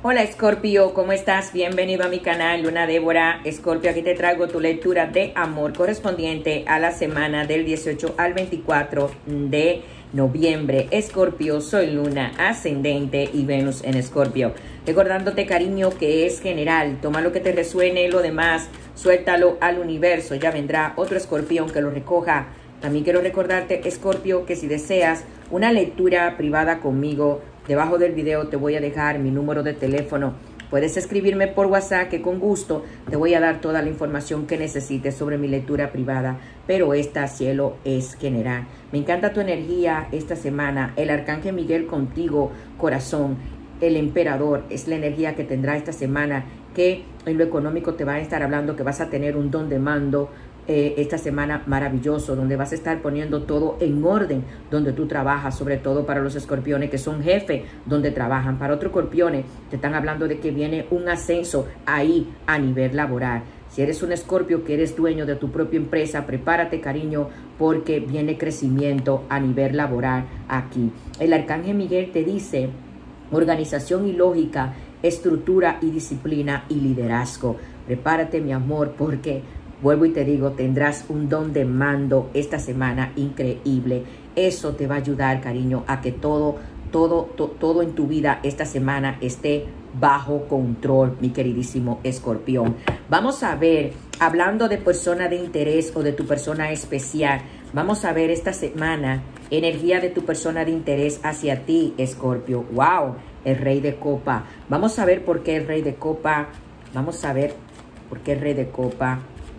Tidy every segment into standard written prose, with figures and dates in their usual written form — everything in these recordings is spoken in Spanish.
Hola Escorpio, ¿cómo estás? Bienvenido a mi canal, Luna Débora. Escorpio, aquí te traigo tu lectura de amor correspondiente a la semana del 18 al 24 de noviembre. Escorpio, soy Luna, ascendente y Venus en Escorpio. Recordándote, cariño, que es general. Toma lo que te resuene, lo demás, suéltalo al universo. Ya vendrá otro escorpión que lo recoja. También quiero recordarte, Escorpio, que si deseas una lectura privada conmigo, debajo del video te voy a dejar mi número de teléfono. Puedes escribirme por WhatsApp, que con gusto te voy a dar toda la información que necesites sobre mi lectura privada. Pero esta, cielo, es general. Me encanta tu energía esta semana. El Arcángel Miguel contigo, corazón. El emperador es la energía que tendrá esta semana, que en lo económico te va a estar hablando que vas a tener un don de mando esta semana maravilloso, donde vas a estar poniendo todo en orden donde tú trabajas, sobre todo para los escorpiones que son jefes donde trabajan. Para otros escorpiones te están hablando de que viene un ascenso ahí a nivel laboral. Si eres un escorpio que eres dueño de tu propia empresa, prepárate, cariño, porque viene crecimiento a nivel laboral aquí. El Arcángel Miguel te dice organización y lógica, estructura y disciplina y liderazgo. Prepárate, mi amor, porque vuelvo y te digo, tendrás un don de mando esta semana increíble. Eso te va a ayudar, cariño, a que todo en tu vida esta semana esté bajo control, mi queridísimo escorpión. Vamos a ver, hablando de persona de interés o de tu persona especial, vamos a ver esta semana energía de tu persona de interés hacia ti, Escorpio. ¡Wow! El Rey de Copa. Vamos a ver por qué el Rey de Copa. Vamos a ver por qué el Rey de Copa.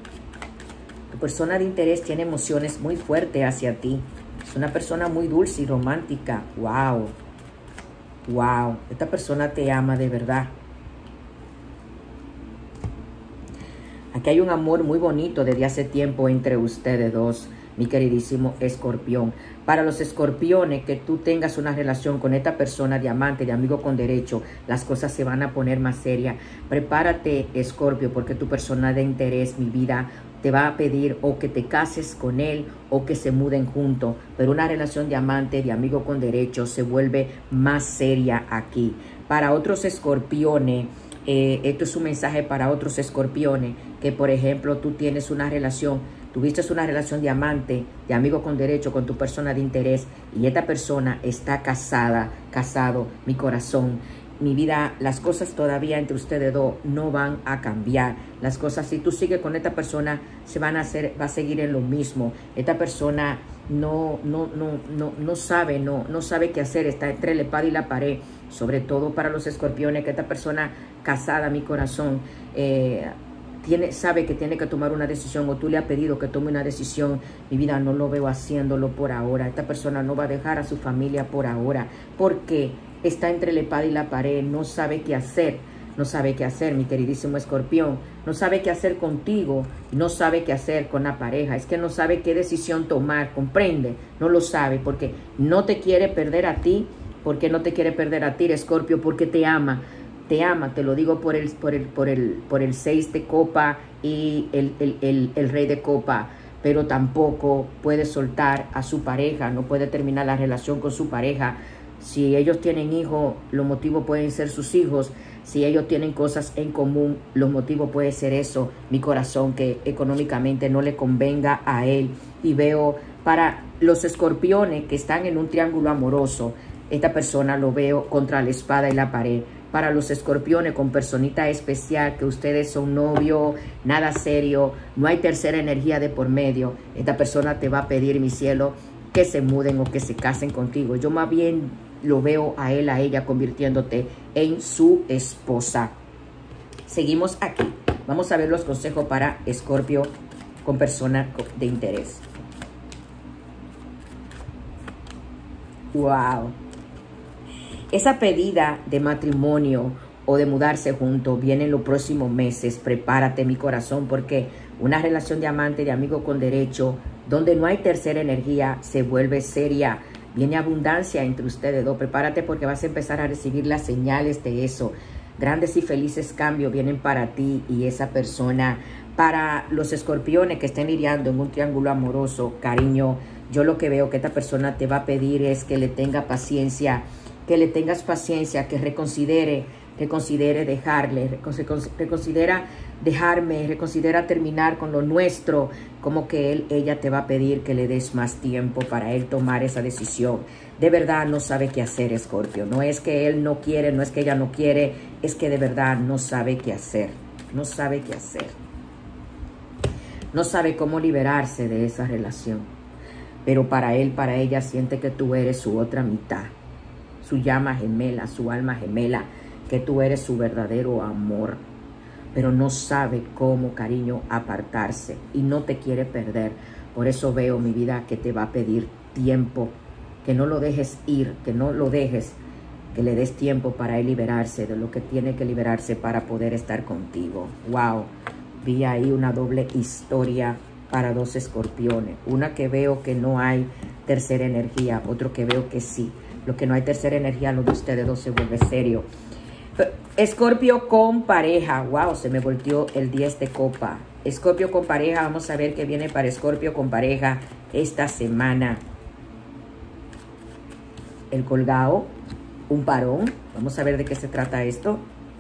Tu persona de interés tiene emociones muy fuertes hacia ti. Es una persona muy dulce y romántica. ¡Wow! ¡Wow! Esta persona te ama de verdad. Aquí hay un amor muy bonito desde hace tiempo entre ustedes dos, mi queridísimo escorpión. Para los escorpiones, que tú tengas una relación con esta persona de amante, de amigo con derecho, las cosas se van a poner más serias. Prepárate, Escorpio, porque tu persona de interés, mi vida, te va a pedir o que te cases con él o que se muden juntos. Pero una relación de amante, de amigo con derecho, se vuelve más seria aquí. Para otros escorpiones, esto es un mensaje para otros escorpiones, que por ejemplo tú tienes una relación, tuviste una relación de amante, de amigo con derecho con tu persona de interés, y esta persona está casado, mi corazón. Mi vida, las cosas todavía entre ustedes dos no van a cambiar. Las cosas, si tú sigues con esta persona, va a seguir en lo mismo. Esta persona no sabe qué hacer, está entre la espada y la pared. Sobre todo para los escorpiones, que esta persona casada, mi corazón, sabe que tiene que tomar una decisión, o tú le has pedido que tome una decisión. Mi vida, no lo veo haciéndolo por ahora. Esta persona no va a dejar a su familia por ahora, porque está entre la espada y la pared. No sabe qué hacer. No sabe qué hacer, mi queridísimo escorpión. No sabe qué hacer contigo. No sabe qué hacer con la pareja. Es que no sabe qué decisión tomar. ¿Comprende? No lo sabe porque no te quiere perder a ti. ¿Por qué no te quiere perder a ti, Escorpio? Porque te ama. Te ama, te lo digo por el 6 de copa y el Rey de copa. Pero tampoco puede soltar a su pareja. No puede terminar la relación con su pareja. Si ellos tienen hijos, los motivos pueden ser sus hijos. Si ellos tienen cosas en común, los motivos pueden ser eso, mi corazón, que económicamente no le convenga a él. Y veo para los escorpiones que están en un triángulo amoroso, esta persona lo veo contra la espada y la pared. Para los escorpiones con personita especial, que ustedes son novio, nada serio, no hay tercera energía de por medio, esta persona te va a pedir, mi cielo, que se muden o que se casen contigo. Yo más bien lo veo a él, a ella, convirtiéndote en su esposa. Seguimos aquí. Vamos a ver los consejos para Escorpio con persona de interés. ¡Wow! Esa pedida de matrimonio o de mudarse juntos viene en los próximos meses. Prepárate, mi corazón, porque una relación de amante, de amigo con derecho, donde no hay tercera energía, se vuelve seria. Viene abundancia entre ustedes dos. Prepárate porque vas a empezar a recibir las señales de eso. Grandes y felices cambios vienen para ti y esa persona. Para los escorpiones que estén lidiando en un triángulo amoroso, cariño, yo lo que veo que esta persona te va a pedir es que le tenga paciencia, que le tengas paciencia, que reconsidere reconsidere dejarle, reconsidera dejarme, reconsidera terminar con lo nuestro, como que ella te va a pedir que le des más tiempo para él tomar esa decisión. De verdad no sabe qué hacer, Escorpio. No es que él no quiere, no es que ella no quiere, es que de verdad no sabe qué hacer. No sabe qué hacer. No sabe cómo liberarse de esa relación. Pero para él, para ella, siente que tú eres su otra mitad. Su llama gemela, su alma gemela, que tú eres su verdadero amor. Pero no sabe cómo, cariño, apartarse y no te quiere perder. Por eso veo, mi vida, que te va a pedir tiempo, que no lo dejes ir, que no lo dejes, que le des tiempo para él liberarse de lo que tiene que liberarse para poder estar contigo. Wow, vi ahí una doble historia para dos escorpiones. Una que veo que no hay tercera energía, otro que veo que sí. Lo que no hay tercera energía, lo de ustedes dos se vuelve serio. Escorpio con pareja. Wow, se me volteó el 10 de copa. Escorpio con pareja. Vamos a ver qué viene para Escorpio con pareja esta semana. El colgado. Un parón. Vamos a ver de qué se trata esto.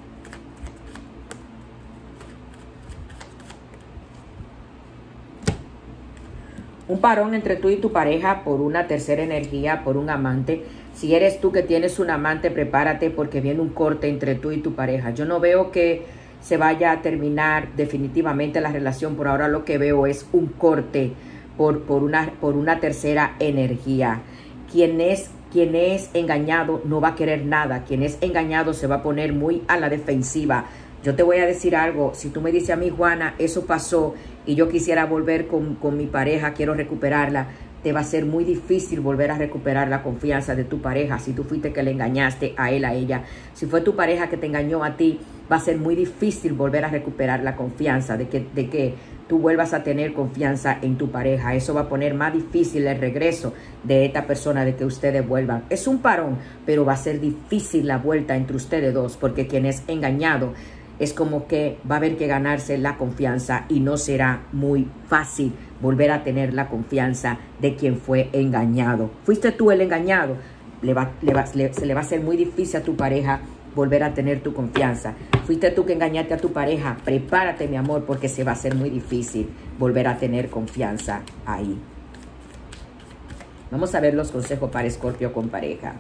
Un parón entre tú y tu pareja por una tercera energía, por un amante. Si eres tú que tienes un amante, prepárate porque viene un corte entre tú y tu pareja. Yo no veo que se vaya a terminar definitivamente la relación. Por ahora lo que veo es un corte por una tercera energía. Quien es engañado no va a querer nada. Quien es engañado se va a poner muy a la defensiva. Yo te voy a decir algo. Si tú me dices a mí, Juana, eso pasó y yo quisiera volver con mi pareja, quiero recuperarla, te va a ser muy difícil volver a recuperar la confianza de tu pareja. Si tú fuiste que le engañaste a él, a ella, si fue tu pareja que te engañó a ti, va a ser muy difícil volver a recuperar la confianza, de que tú vuelvas a tener confianza en tu pareja. Eso va a poner más difícil el regreso de esta persona, de que ustedes vuelvan. Es un parón, pero va a ser difícil la vuelta entre ustedes dos, porque quien es engañado es como que va a haber que ganarse la confianza y no será muy fácil volver a tener la confianza de quien fue engañado. Fuiste tú el engañado, se le va a hacer muy difícil a tu pareja volver a tener tu confianza. Fuiste tú que engañaste a tu pareja, prepárate, mi amor, porque se va a hacer muy difícil volver a tener confianza ahí. Vamos a ver los consejos para Escorpio con pareja.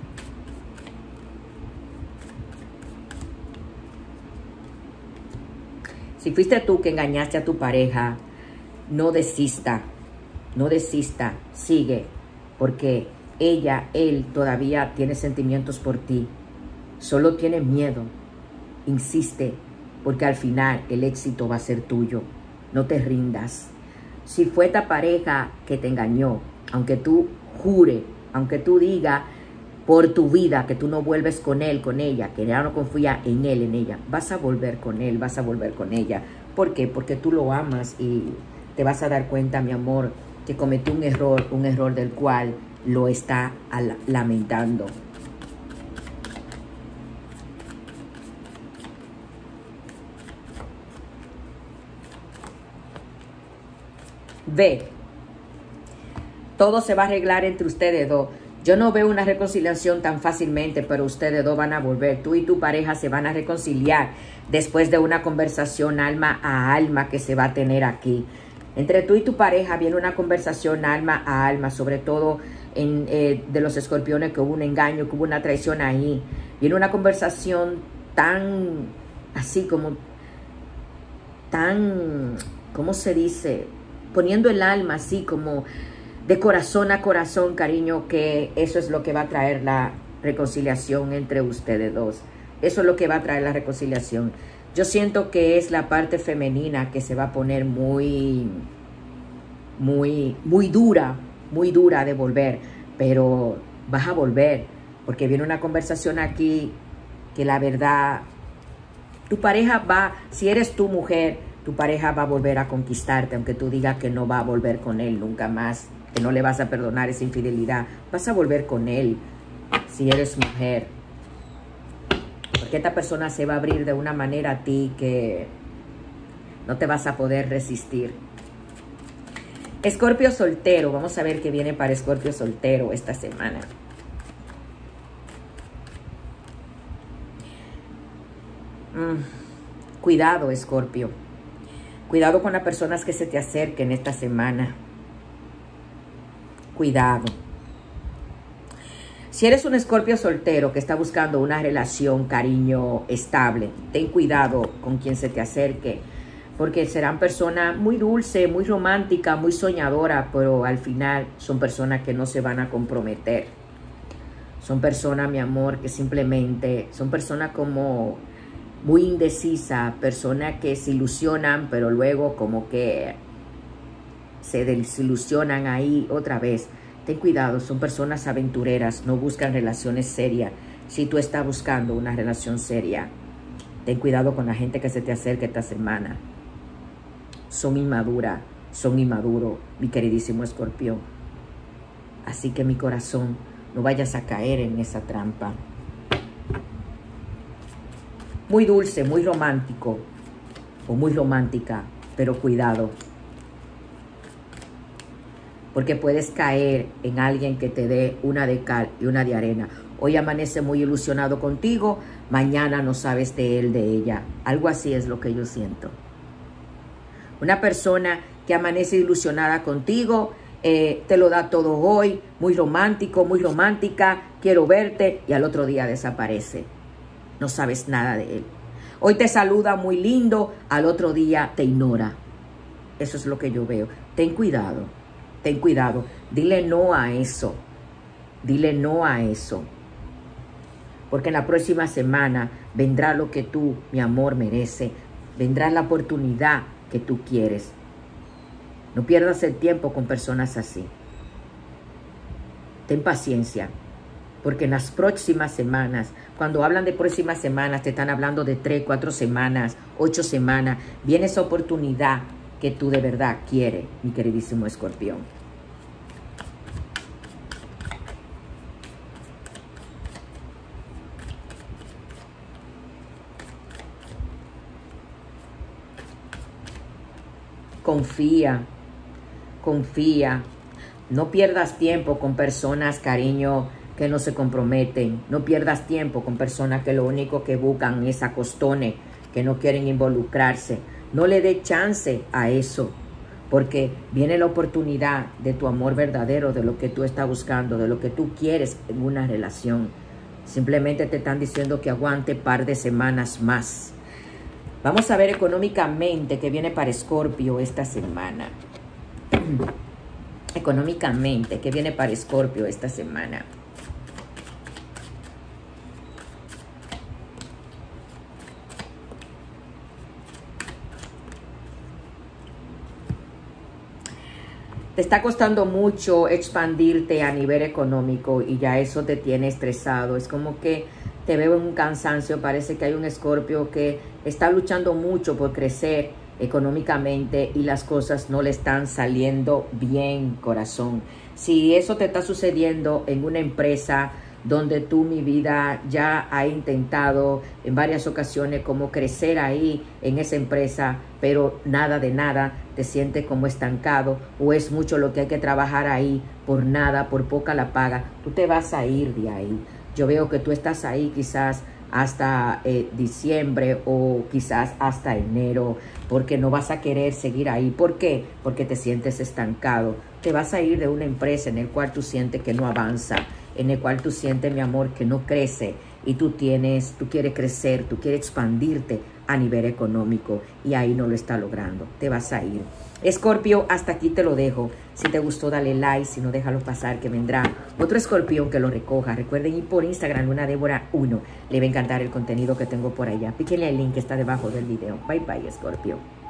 Si fuiste tú que engañaste a tu pareja, no desista, sigue, porque él todavía tiene sentimientos por ti, solo tiene miedo, insiste, porque al final el éxito va a ser tuyo, no te rindas. Si fue esta pareja que te engañó, aunque tú jure, aunque tú digas por tu vida que tú no vuelves con él, con ella, que ya no confía en él, en ella, vas a volver con él, vas a volver con ella. ¿Por qué? Porque tú lo amas y te vas a dar cuenta, mi amor, que cometió un error del cual lo está lamentando. Ve, todo se va a arreglar entre ustedes dos. Yo no veo una reconciliación tan fácilmente, pero ustedes dos van a volver. Tú y tu pareja se van a reconciliar después de una conversación alma a alma que se va a tener aquí. Entre tú y tu pareja viene una conversación alma a alma, sobre todo de los escorpiones, que hubo un engaño, que hubo una traición ahí. Viene una conversación tan, así como, tan, ¿cómo se dice? Poniendo el alma así como de corazón a corazón, cariño, que eso es lo que va a traer la reconciliación entre ustedes dos. Eso es lo que va a traer la reconciliación. Yo siento que es la parte femenina que se va a poner muy dura de volver, pero vas a volver, porque viene una conversación aquí que la verdad, tu pareja va, si eres tu mujer, tu pareja va a volver a conquistarte, aunque tú digas que no va a volver con él nunca más, que no le vas a perdonar esa infidelidad, vas a volver con él si eres mujer, porque esta persona se va a abrir de una manera a ti que no te vas a poder resistir. Escorpio soltero, vamos a ver qué viene para Escorpio soltero esta semana. Cuidado, Escorpio. Cuidado con las personas que se te acerquen esta semana. Cuidado. Si eres un Escorpio soltero que está buscando una relación, cariño estable, ten cuidado con quien se te acerque, porque serán personas muy dulces, muy románticas, muy soñadoras, pero al final son personas que no se van a comprometer. Son personas, mi amor, que simplemente son personas como muy indecisas, personas que se ilusionan, pero luego como que se desilusionan ahí otra vez. Ten cuidado, son personas aventureras, no buscan relaciones serias. Si tú estás buscando una relación seria, ten cuidado con la gente que se te acerque esta semana. Son inmaduras, son inmaduros, mi queridísimo Escorpión. Así que mi corazón, no vayas a caer en esa trampa. Muy dulce, muy romántico o muy romántica, pero cuidado. Porque puedes caer en alguien que te dé una de cal y una de arena. Hoy amanece muy ilusionado contigo, mañana no sabes de él, de ella. Algo así es lo que yo siento. Una persona que amanece ilusionada contigo, te lo da todo hoy, muy romántico, muy romántica, quiero verte, y al otro día desaparece. No sabes nada de él. Hoy te saluda muy lindo, al otro día te ignora. Eso es lo que yo veo. Ten cuidado. Ten cuidado, dile no a eso, dile no a eso, porque en la próxima semana vendrá lo que tú, mi amor, mereces, vendrá la oportunidad que tú quieres. No pierdas el tiempo con personas así. Ten paciencia, porque en las próximas semanas, cuando hablan de próximas semanas, te están hablando de 3, 4 semanas, 8 semanas, viene esa oportunidad que tú de verdad quieres, mi queridísimo Escorpión. Confía, confía. No pierdas tiempo con personas, cariño, que no se comprometen. No pierdas tiempo con personas que lo único que buscan es acostones, que no quieren involucrarse. No le dé chance a eso, porque viene la oportunidad de tu amor verdadero, de lo que tú estás buscando, de lo que tú quieres en una relación. Simplemente te están diciendo que aguante par de semanas más. Vamos a ver económicamente qué viene para Escorpio esta semana. Económicamente, ¿qué viene para Escorpio esta semana? Te está costando mucho expandirte a nivel económico y ya eso te tiene estresado. Es como que te veo en un cansancio. Parece que hay un Escorpio que está luchando mucho por crecer económicamente y las cosas no le están saliendo bien, corazón. Si eso te está sucediendo en una empresa donde tú, mi vida, ya has intentado en varias ocasiones como crecer ahí en esa empresa, pero nada de nada, te sientes como estancado o es mucho lo que hay que trabajar ahí por nada, por poca la paga, tú te vas a ir de ahí. Yo veo que tú estás ahí quizás hasta diciembre o quizás hasta enero, porque no vas a querer seguir ahí. ¿Por qué? Porque te sientes estancado. Te vas a ir de una empresa en el cual tú sientes que no avanza, en el cual tú sientes, mi amor, que no crece y tú quieres crecer, tú quieres expandirte a nivel económico y ahí no lo está logrando. Te vas a ir. Escorpio, hasta aquí te lo dejo. Si te gustó, dale like. Si no, déjalo pasar, que vendrá otro escorpión que lo recoja. Recuerden ir por Instagram, Luna Débora 1. Le va a encantar el contenido que tengo por allá. Píquenle el link que está debajo del video. Bye, bye, Escorpio.